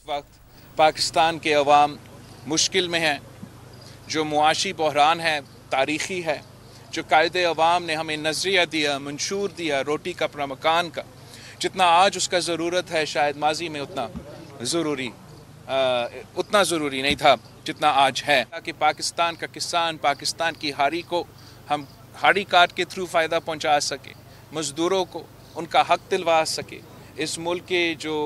वक्त पाकिस्तान के अवाम मुश्किल में है। जो मुआशी बहरान है तारीख़ी है, जो कायदे अवाम ने हमें नज़रिया दिया, मंशूर दिया रोटी कपड़ा मकान का, जितना आज उसका ज़रूरत है शायद माजी में उतना ज़रूरी नहीं था जितना आज है। ताकि पाकिस्तान का किसान पाकिस्तान की हारी को हम हारी कार्ड के थ्रू फ़ायदा पहुंचा सके, मज़दूरों को उनका हक दिलवा सके। इस मुल्क के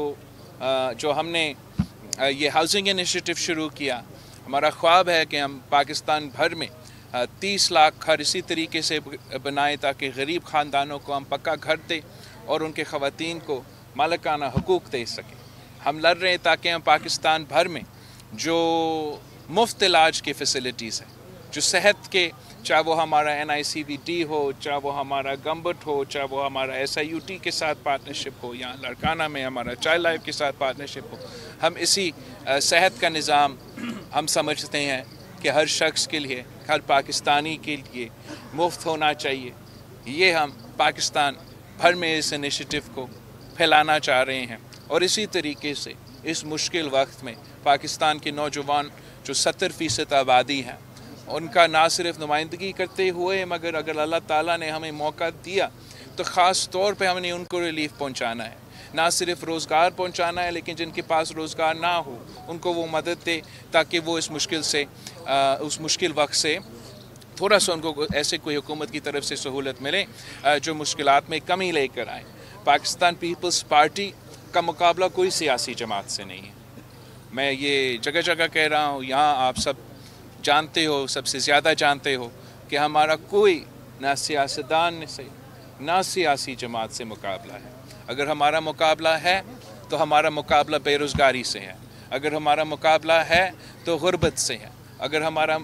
जो हमने ये हाउसिंग इनिशिएटिव शुरू किया, हमारा ख्वाब है कि हम पाकिस्तान भर में 30 लाख घर इसी तरीके से बनाएं ताकि गरीब ख़ानदानों को हम पक्का घर दें और उनके ख़वातीन को मालिकाना हुकूक दे सकें। हम लड़ रहे हैं ताकि हम पाकिस्तान भर में जो मुफ्त इलाज की फ़ैसिलिटीज़ हैं, जो सेहत के, चाहे वो हमारा NICVT हो, चाहे वो हमारा गम्बट हो, चाहे वो हमारा SIUT के साथ पार्टनरशिप हो, या लड़काना में हमारा चाइल्ड लाइफ के साथ पार्टनरशिप हो, हम इसी सेहत का निज़ाम हम समझते हैं कि हर शख्स के लिए, हर पाकिस्तानी के लिए मुफ्त होना चाहिए। ये हम पाकिस्तान भर में इस इनिशिएटिव को फैलाना चाह रहे हैं। और इसी तरीके से इस मुश्किल वक्त में पाकिस्तान के नौजवान जो 70% आबादी है, उनका ना सिर्फ नुमाइंदगी करते हुए, मगर अगर अल्लाह ताला ने हमें मौका दिया तो ख़ास तौर पे हमने उनको रिलीफ पहुंचाना है। ना सिर्फ रोज़गार पहुंचाना है, लेकिन जिनके पास रोज़गार ना हो उनको वो मदद दे ताकि वो इस मुश्किल वक्त से थोड़ा सा उनको ऐसे कोई हुकूमत की तरफ से सहूलत मिले जो मुश्किलात में कमी लेकर आए। पाकिस्तान पीपल्स पार्टी का मुकाबला कोई सियासी जमात से नहीं है। मैं ये जगह जगह कह रहा हूँ, यहाँ आप सब जानते हो, सबसे ज़्यादा जानते हो कि हमारा कोई ना सियासतदान से ना सियासी जमात से मुकाबला है। अगर हमारा मुकाबला है तो हमारा मुकाबला बेरोज़गारी से है, अगर हमारा मुकाबला है तो गुर्बत से है, अगर हमारा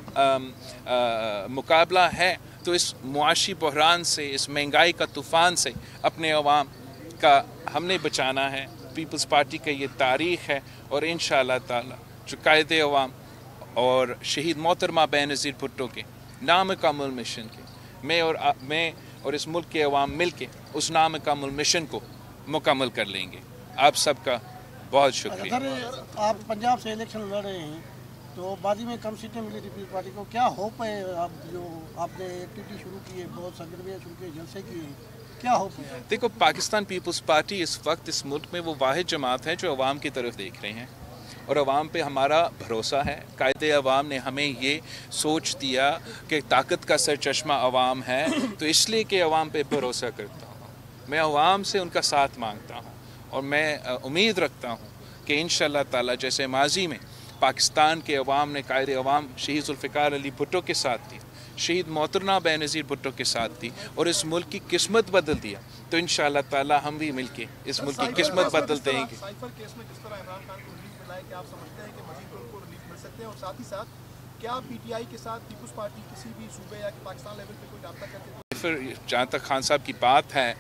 मुकाबला है तो इस मुआशी बहरान से, इस महंगाई का तूफ़ान से अपने अवाम का हमने बचाना है। पीपल्स पार्टी का ये तारीख़ है और इंशाअल्लाह ताला जो कायदे अवाम और शहीद मोहतरमा बेनज़ीर भुट्टो के नामुकम्मल मिशन के मैं और इस मुल्क के अवाम मिल के उस नामुकम्मल मिशन को मुकम्मल कर लेंगे। आप सबका बहुत शुक्रिया। अगर आप पंजाब से इलेक्शन लड़ रहे हैं तो बादी में कम सीटें मिली पीपल्स पार्टी को, क्या होप है? आप जो आपने एक्टिविटी शुरू की है, बहुत सरगर्मियाँ शुरू की, जलसे किए, क्या होप है? देखो, पाकिस्तान पीपल्स पार्टी इस वक्त इस मुल्क में वो वाहिद जमात है जो अवाम की तरफ देख रहे हैं और अवाम पे हमारा भरोसा है। कायदे अवाम ने हमें ये सोच दिया कि ताकत का सरचश्मा अवाम है, तो इसलिए कि अवाम पे भरोसा करता हूँ, मैं अवाम से उनका साथ मांगता हूँ और मैं उम्मीद रखता हूँ कि इंशाअल्लाह ताला जैसे माजी में पाकिस्तान के अवाम ने कायदे अवाम शहीद ज़ुल्फ़िकार अली भुट्टो के साथ थी, शहीद मोहतरमा बेनज़ीर भुट्टो के साथ थी और इस मुल्क की किस्मत बदल दिया, तो इंशाअल्लाह ताला हम भी मिलके इस मुल्क की किस्मत बदल देंगे। साइफर केस में जिस तरह इमरान खान को रिलीफ मिला है, क्या आप समझते हैं कि मज़ीद उनको रिलीफ मिल सकते हैं? और साथ ही साथ क्या PTI के साथ पीपल्स पार्टी किसी भी सूबे या पाकिस्तान लेवल पे कोई रब्ता करती है? फिर जहाँ तक खान साहब की बात है,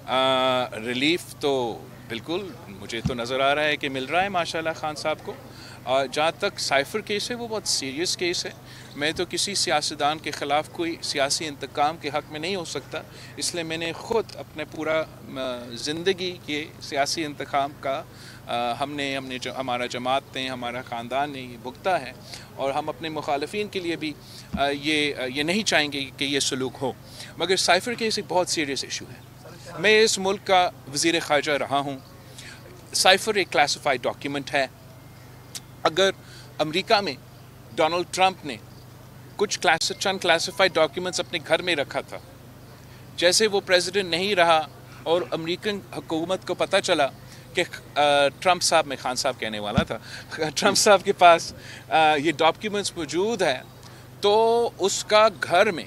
रिलीफ तो बिल्कुल मुझे तो नज़र आ रहा है कि मिल रहा है माशाल्लाह खान साहब को। जहाँ तक साइफर केस है वो बहुत सीरियस केस है। मैं तो किसी सियासतदान के ख़िलाफ़ कोई सियासी इंतकाम के हक़ में नहीं हो सकता, इसलिए मैंने ख़ुद अपने पूरा ज़िंदगी के सियासी इंतकाम का हमने जो हमारा जमात ने, हमारा ख़ानदान ने ये भुगता है और हम अपने मुखालिफिन के लिए भी ये नहीं चाहेंगे कि ये सलूक हो। मगर साइफर केस एक बहुत सीरियस इशू है। मैं इस मुल्क का वज़ीर ख़ारजा रहा हूँ। साइफर एक क्लासिफाइड डॉक्यूमेंट है। अगर अमेरिका में डोनाल्ड ट्रंप ने कुछ चंद क्लासिफाइड डॉक्यूमेंट्स अपने घर में रखा था, जैसे वो प्रेसिडेंट नहीं रहा और अमेरिकन हुकूमत को पता चला कि ट्रंप साहब, में खान साहब कहने वाला था, ट्रंप साहब के पास ये डॉक्यूमेंट्स मौजूद है, तो उसका घर में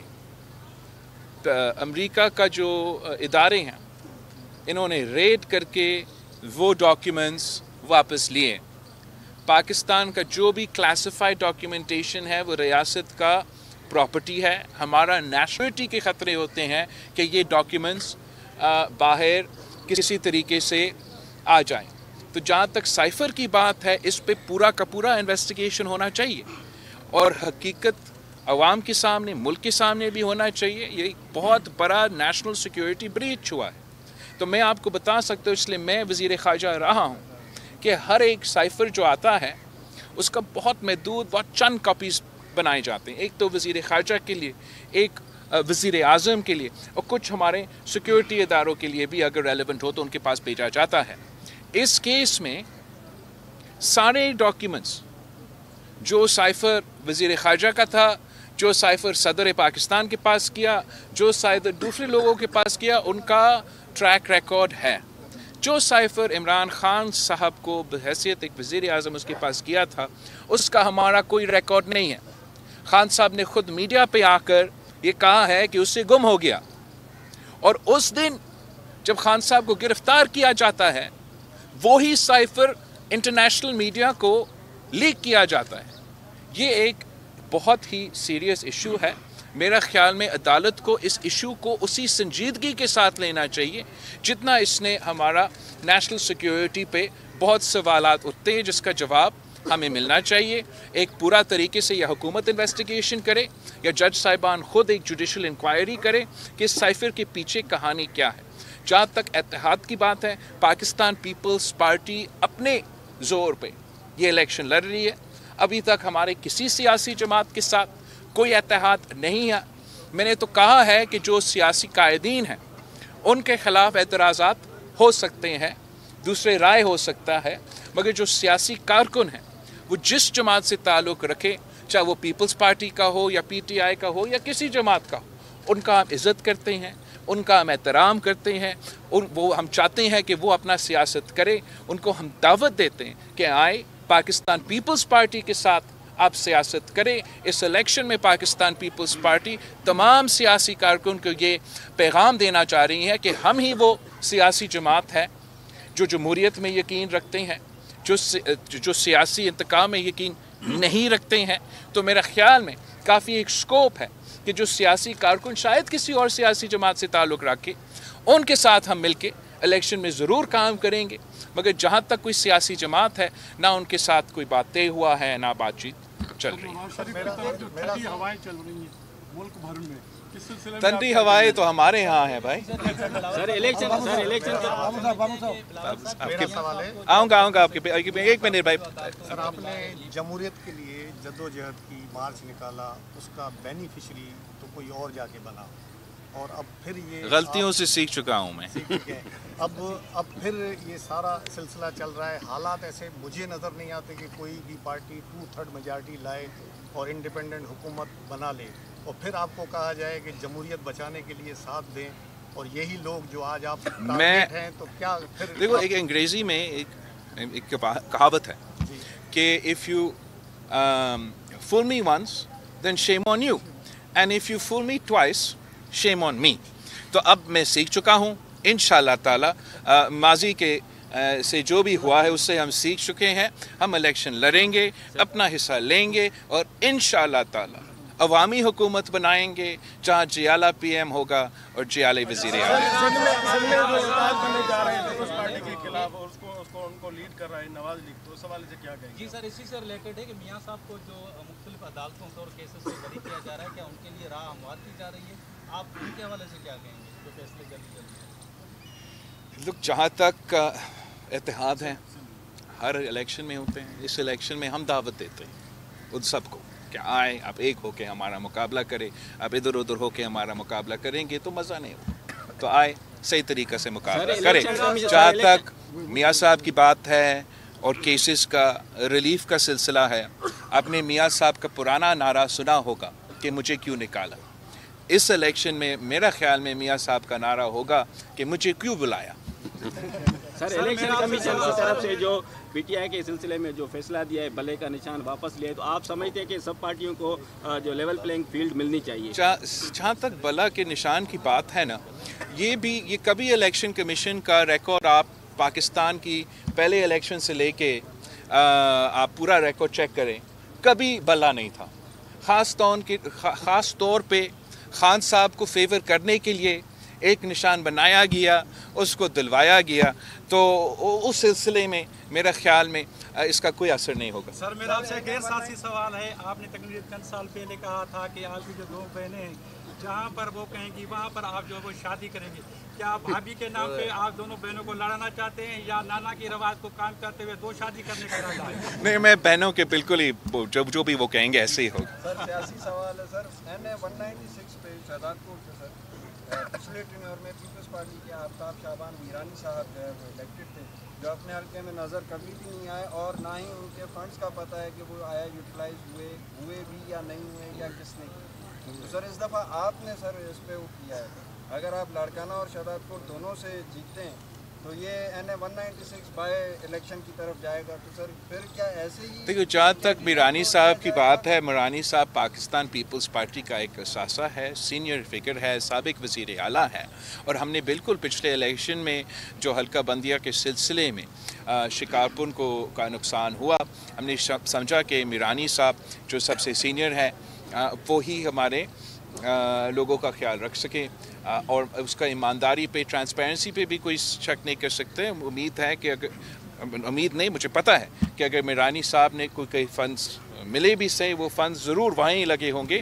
अमेरिका का जो इदारे हैं इन्होंने रेड करके वो डॉक्यूमेंट्स वापस लिए। पाकिस्तान का जो भी क्लासिफाइड डॉक्यूमेंटेशन है वो रियासत का प्रॉपर्टी है। हमारा नेशनलिटी के ख़तरे होते हैं कि ये डॉक्यूमेंट्स बाहर किसी तरीके से आ जाएं। तो जहाँ तक साइफर की बात है, इस पे पूरा का पूरा इन्वेस्टिगेशन होना चाहिए और हकीकत अवाम के सामने, मुल्क के सामने भी होना चाहिए। ये बहुत बड़ा नेशनल सिक्योरिटी ब्रीच हुआ है। तो मैं आपको बता सकता हूँ, इसलिए मैं वज़ीर ख़ारजा रहा हूँ, کہ ہر ایک سائفر جو آتا ہے اس کا بہت محدود بہت چند کاپیز بنائے جاتے ہیں. ایک تو وزیر خارجہ کے لیے, ایک وزیر اعظم کے لیے, اور کچھ ہمارے سیکیورٹی اداروں کے لیے بھی اگر ریلیونٹ ہو تو ان کے پاس بھیجا جاتا ہے. اس کیس میں سارے ڈاکیومنٹس جو سائفر وزیر خارجہ کا تھا, جو سائفر صدر پاکستان کے پاس کیا, جو سائفر دوسرے لوگوں کے پاس کیا, ان کا ٹریک ریکارڈ ہے. جو سائفر عمران خان صاحب کو بحیثیت ایک وزیر اعظم اس کے پاس کیا تھا, اس کا ہمارا کوئی ریکارڈ نہیں ہے. خان صاحب نے خود میڈیا پہ آ کر یہ کہا ہے کہ اس سے گم ہو گیا, اور اس دن جب خان صاحب کو گرفتار کیا جاتا ہے وہی سائفر انٹرنیشنل میڈیا کو لیک کیا جاتا ہے. یہ ایک بہت ہی سیریس ایشو ہے. میرا خیال میں عدالت کو اس ایشو کو اسی سنجیدگی کے ساتھ لینا چاہیے جتنا اس نے ہمارا نیشنل سیکیورٹی پہ بہت سوالات اٹھتے ہیں جس کا جواب ہمیں ملنا چاہیے. ایک پورا طریقے سے یا حکومت انویسٹیگیشن کرے یا جج صاحبان خود ایک جوڈیشل انکوائری کرے کہ اس سائفر کے پیچھے کہانی کیا ہے. جہاں تک اتحاد کی بات ہے, پاکستان پیپلز پارٹی اپنے زور پہ یہ الیکشن لڑ رہی ہے. ابھی تک ہمارے کسی سیاسی جماعت کے ساتھ کوئی اتحاد نہیں ہے. میں نے تو کہا ہے کہ جو سیاسی قائدین ہیں ان کے خلاف اعتراضات ہو سکتے ہیں, دوسرے رائے ہو سکتا ہے, مگر جو سیاسی کارکن ہیں وہ جس جماعت سے تعلق رکھے, چاہے وہ پیپلز پارٹی کا ہو یا پی ٹی آئی کا ہو یا کسی جماعت کا ہو, ان کا ہم عزت کرتے ہیں, ان کا ہم احترام کرتے ہیں. وہ ہم چاہتے ہیں کہ وہ اپنا سیاست کرے. ان کو ہم دعوت دیتے ہیں کہ آئے پاکستان پیپلز پارٹی کے ساتھ آپ سیاست کریں. اس الیکشن میں پاکستان پیپلز پارٹی تمام سیاسی کارکن کو یہ پیغام دینا چاہ رہی ہے کہ ہم ہی وہ سیاسی جماعت ہے جو جمہوریت میں یقین رکھتے ہیں, جو سیاسی انتقام میں یقین نہیں رکھتے ہیں. تو میرا خیال میں کافی ایک سکوپ ہے کہ جو سیاسی کارکن شاید کسی اور سیاسی جماعت سے تعلق رکھے, ان کے ساتھ ہم مل کے الیکشن میں ضرور کام کریں گے. مگر جہاں تک کوئی سیاسی جماعت ہے نہ ان کے ساتھ کوئی بات طے ہوا ہے نہ بات چیت چل رہی ہے. ٹھنڈی ہوائیں تو ہمارے ہاں ہیں بھائی. آؤں گا آپ کے ایک منٹ بھائی. سر, آپ نے جمہوریت کے لیے جدوجہد کی, مارچ نکالا, اس کا بینیفیشری تو کوئی اور جا کے بنا, اور اب پھر یہ غلطیوں سے سیکھ چکا ہوں میں. اب پھر یہ سارا سلسلہ چل رہا ہے. حالات ایسے مجھے نظر نہیں آتے کہ کوئی بھی پارٹی 2/3 میجارٹی لائے اور انڈیپینڈنٹ حکومت بنا لے, اور پھر آپ کو کہا جائے کہ جمہوریت بچانے کے لیے ساتھ دیں, اور یہی لوگ جو آج آپ ٹارگیٹ ہیں, تو کیا پھر دیکھو ایک انگریزی میں ایک کہاوت ہے کہ if you fool me once then shame on you and if you fool me twice shame on me. تو اب میں سیکھ چکا ہوں انشاءاللہ تعالی. ماضی کے سے جو بھی ہوا ہے اس سے ہم سیکھ چکے ہیں. ہم الیکشن لڑیں گے, اپنا حصہ لیں گے, اور انشاءاللہ تعالی عوامی حکومت بنائیں گے جہاں جیالہ پی ایم ہوگا اور جیالہ وزیر اعظم. جی سر, اسی سے ریلیٹڈ ہے کہ میاں صاحب کو جو مختلف عدالتوں سے اور کیسز سے بری کیا جا رہا ہے, کیا ان کے لیے راہ ہموار کی جا رہی ہے؟ آپ ان کے حوالے سے کیا کہیں گے جو فیصلے جلدی؟ لوگ جہاں تک اتحاد ہیں ہر الیکشن میں ہوتے ہیں. اس الیکشن میں ہم دعوت دیتے ہیں ان سب کو کہ آئے, آپ ایک ہو کے ہمارا مقابلہ کریں. آپ ادھر ادھر ہو کے ہمارا مقابلہ کریں گے تو مزہ نہیں ہوگا. تو آئے صحیح طریقے سے مقابلہ کریں. جہاں تک میاں صاحب کی بات ہے اور کیسز کا ریلیف کا سلسلہ ہے, آپ نے میاں صاحب کا پرانا نعرہ سنا ہوگا کہ مجھے کیوں نکالا. اس الیکشن میں میرا خیال میں میاں صاحب کا نعرہ ہوگا کہ مجھے کیوں بلایا. سر, الیکشن کمیشن کی طرف سے جو پی ٹی آئی کے سلسلے میں جو فیصلہ دیا ہے, بلے کا نشان واپس لیا ہے, تو آپ سمجھتے ہیں کہ سب پارٹیوں کو جو لیول پلینگ فیلڈ ملنی چاہیے؟ جہاں تک بلا کے نشان کی بات ہے نا, یہ کبھی الیکشن کمیشن کا ریکارڈ آپ پاکستان کی پہلے الیکشن سے لے کے آپ پورا ریکارڈ چیک کریں, کبھی بلا نہیں تھا. خاص طور پہ خان صاحب کو فیور کرنے کے لیے ایک نشان بنایا گیا, اس کو دلوایا گیا, تو اس سلسلے میں میرا خیال میں اس کا کوئی اثر نہیں ہوگا. سر, میرا آپ سے غیر سیاسی سوال ہے. آپ نے تقریباً چند سال پہلے کہا تھا کہ آپ کی جو 2 بہنیں ہیں जहाँ पर वो कहेंगी वहाँ पर आप जो वो शादी करेंगे। क्या आप भाभी के नाम पे आप दोनों बहनों को लड़ाना चाहते हैं या नाना की रवाज को काम करते हुए दो शादी करने का इरादा है? नहीं, मैं बहनों के बिल्कुल ही जो भी वो कहेंगे ऐसे ही होगा। सर सियासी सवाल है सर, NA 196 पे शहजादपुर से सर पिछले टेन्योर में पीपल्स पार्टी के आफ्ताब शाबान मीरानी साहब जो है वो इलेक्टेड थे, जो अपने हल्के में नज़र कभी भी नहीं आए और ना ही उनके फंड्स का पता है कि वो आया यूटिलाइज हुए भी या नहीं हुए या किसने किए। तो सर इस दफ़ा आपने सर इस पे वो किया है, अगर आप लाड़काना और शहजादपुर दोनों से जीतते हैं तो ये NA 196 बाय इलेक्शन की तरफ जाएगा, तो सर फिर क्या ऐसे ही? देखो, जहाँ तक मीरानी साहब की बात है, मीरानी साहब पाकिस्तान पीपल्स पार्टी का एक असासा है, सीनियर फिगर है, साबिक वज़ीर आला है, और हमने बिल्कुल पिछले इलेक्शन में जो हल्का बंदिया के सिलसिले में शिकारपुर का नुकसान हुआ, हमने समझा कि मीरानी साहब जो सबसे सीनियर है वो ही हमारे लोगों का ख्याल रख सके और उसका ईमानदारी पे, ट्रांसपेरेंसी पे भी कोई शक नहीं कर सकते। उम्मीद है कि उम्मीद नहीं, मुझे पता है कि अगर मीरानी साहब ने कोई फंड्स मिले भी सही, वो फंड्स ज़रूर वहीं लगे होंगे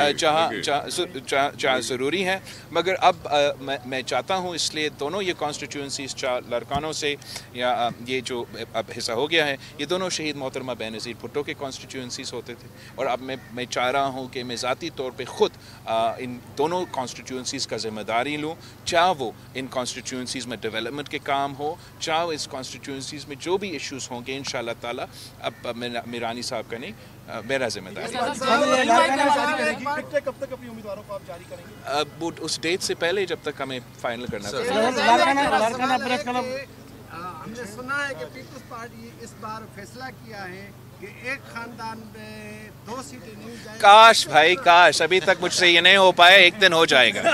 जहाँ ज़रूरी है। मगर अब मैं चाहता हूँ, इसलिए दोनों ये कॉन्स्टिट्यूंसीज लाड़कानों से या ये जो अब हिस्सा हो गया है, ये दोनों शहीद मोहतरमा बेनज़ीर भुट्टो के कॉन्स्टिट्यूंसीज होते थे, और अब मैं चाह रहा हूँ कि मैं ज़ाती तौर पे ख़ुद इन दोनों कॉन्स्टिट्यूंसीज़ का ज़िम्मेदारी लूँ, चाहे वो इन कॉन्स्टिट्यूंसीज़ में डेवलपमेंट के काम हो, चाहे इस कॉन्स्टिट्यूंसीज़ में जो भी इश्यूज़ होंगे, इंशाअल्लाह ताला अब मीरानी साहब का नहीं, मेरा जिम्मेदारी। कब तक अपने उम्मीदवारों को आप जारी करेंगे? वो उस डेट से पहले जब तक हमें फाइनल करना हमने सुना है कि पीपल्स पार्टी इस बार फैसला किया है कि एक खानदान में 2 सीटें नहीं जाएंगी। काश भाई काश, अभी तक मुझसे ये नहीं हो पाया, एक दिन हो जाएगा।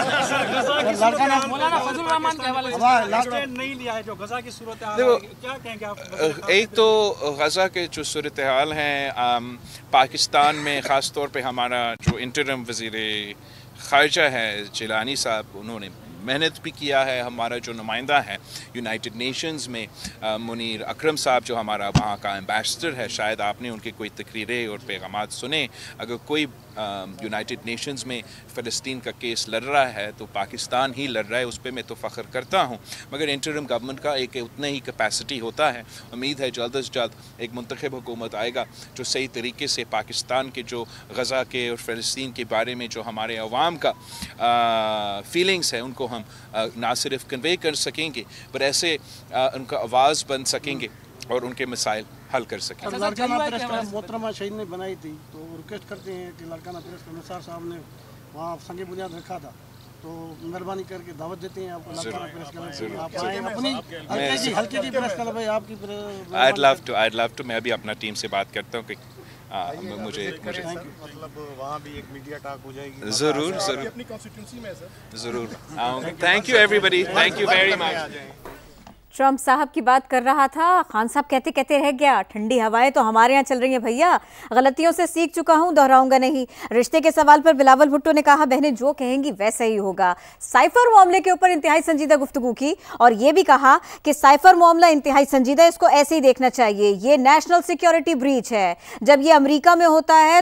नहीं लिया है जो गजा की सूरत हाल है, क्या कहेंगे आप? एक तो गजा के जो सूरत हाल हैं, पाकिस्तान में ख़ास तौर पे हमारा जो इंटरिम वज़ीर ख़ारजा है जिलानी साहब, उन्होंने मेहनत भी किया है। हमारा जो नुमाइंदा है यूनाइटेड नेशंस में मुनीर अकरम साहब, जो हमारा वहाँ का एम्बेसडर है, शायद आपने उनकी कोई तकरीरें और पैगामात सुने। अगर कोई यूनाइटेड नेशंस में फ़लस्तीन का केस लड़ रहा है तो पाकिस्तान ही लड़ रहा है, उस पर मैं तो फ़ख्र करता हूँ। मगर इंटरिम गवर्नमेंट का एक उतना ही कैपेसिटी होता है। उम्मीद है जल्द से जल्द एक मुंतखब हुकूमत आएगा जो सही तरीके से पाकिस्तान के जो गज़ा के और फ़लस्तीन के बारे में जो हमारे अवाम का फीलिंग्स है, उनको हम ना सिर्फ कन्वे कर सकेंगे पर ऐसे उनका आवाज़ बन सकेंगे और उनके मसाइल हल कर सकें। लाड़काना प्रेस मोहतरमा शहीद ने बनाई थी, तो रिक्वेस्ट करते हैं कि लाड़काना प्रेस का निसार साहब ने वहाँ संगे बुनियाद रखा था, तो मेहरबानी करके दावत देते हैं आपको लाड़काना प्रेस क्लब, आप आएं अपनी हल्के की प्रेस क्लब है आपकी। I'd love to मैं अभी अपना टीम से बात करता हूँ कि मुझे मतलब वहाँ भी एक मीडिया टॉक हो जाएगी। ज़रूर अपनी कॉन्स्टिट्यूंसी में सर ज़रूर आऊँगा। Thank you everybody, thank you very much. Trump साहब की बात कर रहा था, खान साहब कहते कहते रह गया, ठंडी हवाएं तो हमारे यहाँ चल रही हैं भैया, गलतियों से सीख चुका हूँ, दोहराऊंगा नहीं। रिश्ते के सवाल पर बिलावल भुट्टो ने कहा, बहनें जो कहेंगी वैसा ही होगा। साइफर मामले के ऊपर इंतहाई संजीदा गुफ्तगू की और ये भी कहा कि साइफर मामला इंतहाई संजीदा, इसको ऐसे ही देखना चाहिए, ये नेशनल सिक्योरिटी ब्रीच है। जब ये अमेरिका में होता है